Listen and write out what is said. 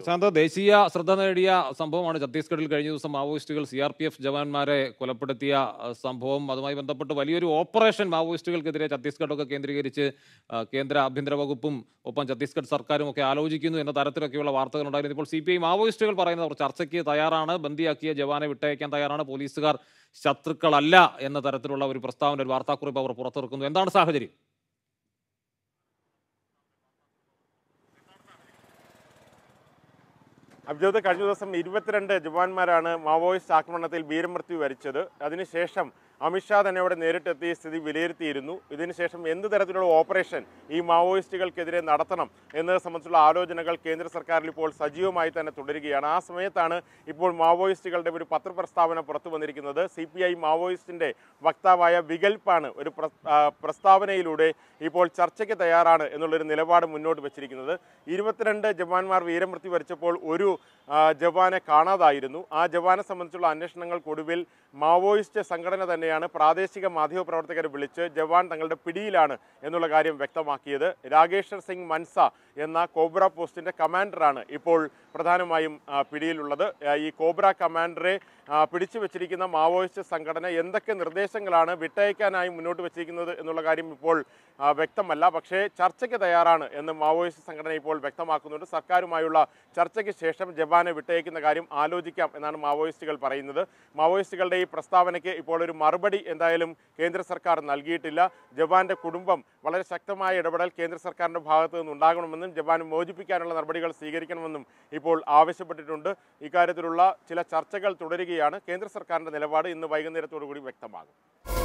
പ്രശാന്ത്, ദേശീയ ശ്രദ്ധ നേടിയ സംഭവമാണ് ഛത്തീസ്ഗഡിൽ കഴിഞ്ഞ ദിവസം മാവോയിസ്റ്റുകൾ CRPF ജവാന്മാരെ കൊലപ്പെടുത്തിയ സംഭവം. അതുമായി ബന്ധപ്പെട്ട് വലിയൊരു ഓപ്പറേഷൻ മാവോയിസ്റ്റുകൾക്കെതിരെ ഛത്തീസ്ഗഡൊക്കെ കേന്ദ്രീകരിച്ച് കേന്ദ്ര ആഭ്യന്തര വകുപ്പും ഒപ്പം ഛത്തീസ്ഗഡ് സർക്കാരും ഒക്കെ ആലോചിക്കുന്നു എന്ന തരത്തിലൊക്കെയുള്ള വാർത്തകൾ ഉണ്ടായിരുന്നു. ഇപ്പോൾ CPI മാവോയിസ്റ്റുകൾ പറയുന്നവർ ചർച്ചയ്ക്ക് തയ്യാറാണ്, ബന്ദിയാക്കിയ ജവാനെ വിട്ടയക്കാൻ തയ്യാറാണ്, പോലീസുകാർ ശത്രുക്കളല്ല എന്ന തരത്തിലുള്ള ഒരു പ്രസ്താവന, ഒരു വാർത്താക്കുറിപ്പ് അവർ പുറത്തിറക്കുന്നു. എന്താണ് സാഹചര്യം? അബ്ജോദ്, കഴിഞ്ഞ ദിവസം 22 ജവാന്മാരാണ് മാവോയിസ്റ്റ് ആക്രമണത്തിൽ വീരമൃത്യു വരിച്ചത്. അതിനുശേഷം അമിത്ഷാ തന്നെ അവിടെ നേരിട്ടെത്തി സ്ഥിതി വിലയിരുത്തിയിരുന്നു. ഇതിനുശേഷം എന്ത് തരത്തിലുള്ള ഓപ്പറേഷൻ ഈ മാവോയിസ്റ്റുകൾക്കെതിരെ നടത്തണം എന്നത് സംബന്ധിച്ചുള്ള ആലോചനകൾ കേന്ദ്ര സർക്കാരിൽ ഇപ്പോൾ സജീവമായി തന്നെ തുടരുകയാണ്. ആ സമയത്താണ് ഇപ്പോൾ മാവോയിസ്റ്റുകളുടെ ഒരു പത്രപ്രസ്താവന പുറത്തു വന്നിരിക്കുന്നത്. CPI മാവോയിസ്റ്റിന്റെ വക്താവായ വികൽപ്പാണ് ഒരു പ്രസ്താവനയിലൂടെ ഇപ്പോൾ ചർച്ചയ്ക്ക് തയ്യാറാണ് എന്നുള്ളൊരു നിലപാട് മുന്നോട്ട് വെച്ചിരിക്കുന്നത്. 22 ജവാന്മാർ വീരമൃത്യു വരിച്ചപ്പോൾ ഒരു ജവാനെ കാണാതായിരുന്നു. ആ ജവാനെ സംബന്ധിച്ചുള്ള അന്വേഷണങ്ങൾക്കൊടുവിൽ മാവോയിസ്റ്റ് സംഘടന തന്നെയാണ് പ്രാദേശിക മാധ്യമപ്രവർത്തകരെ വിളിച്ച് ജവാൻ തങ്ങളുടെ പിടിയിലാണ് എന്നുള്ള കാര്യം വ്യക്തമാക്കിയത്. രാകേശ്വർ സിംഗ് മൻസ എന്ന കോബ്ര പോസ്റ്റിന്റെ കമാൻഡറാണ് ഇപ്പോൾ പ്രധാനമായും പിടിയിലുള്ളത്. ഈ കോബ്ര കമാൻഡറെ പിടിച്ചു വെച്ചിരിക്കുന്ന മാവോയിസ്റ്റ് സംഘടന എന്തൊക്കെ നിർദ്ദേശങ്ങളാണ് വിട്ടയക്കാനായി മുന്നോട്ട് വെച്ചിരിക്കുന്നത് എന്നുള്ള കാര്യം ഇപ്പോൾ വ്യക്തമല്ല. പക്ഷേ ചർച്ചയ്ക്ക് തയ്യാറാണ് എന്ന് മാവോയിസ്റ്റ് സംഘടന ഇപ്പോൾ വ്യക്തമാക്കുന്നുണ്ട്. സർക്കാരുമായുള്ള ചർച്ചയ്ക്ക് ശേഷം ജവാനെ വിട്ടയക്കുന്ന കാര്യം ആലോചിക്കാം എന്നാണ് മാവോയിസ്റ്റുകൾ പറയുന്നത്. മാവോയിസ്റ്റുകളുടെ ഈ പ്രസ്താവനയ്ക്ക് ഇപ്പോൾ ഒരു മറുപടി എന്തായാലും കേന്ദ്ര സർക്കാർ നൽകിയിട്ടില്ല. ജവാന്റെ കുടുംബം വളരെ ശക്തമായ ഇടപെടൽ കേന്ദ്ര സർക്കാരിന്റെ ഭാഗത്തു നിന്നുണ്ടാകണമെന്നും ജവാനെ മോചിപ്പിക്കാനുള്ള നടപടികൾ സ്വീകരിക്കണമെന്നും ഇപ്പോൾ ആവശ്യപ്പെട്ടിട്ടുണ്ട്. ഇക്കാര്യത്തിലുള്ള ചില ചർച്ചകൾ തുടരുകയാണ്. കേന്ദ്ര സർക്കാരിന്റെ നിലപാട് ഇന്ന് വൈകുന്നേരത്തോടു കൂടി വ്യക്തമാകും.